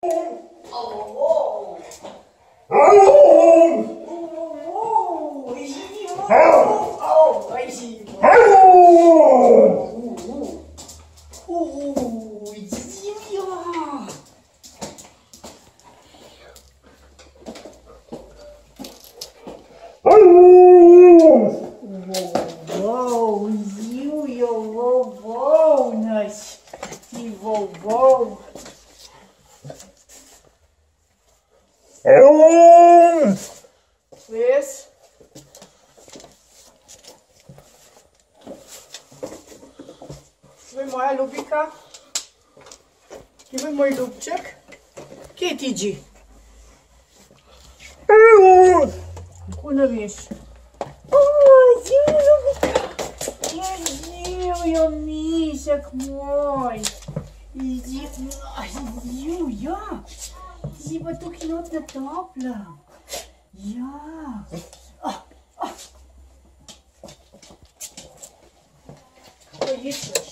Wiesz? Wy moja lubika? I wy mój lubczyk? Kiedy idzie? Kurde wiesz? O, Ziu, Ziu, misiak mój. Иди, я, иди батуки нот на топла. Я. Что есть?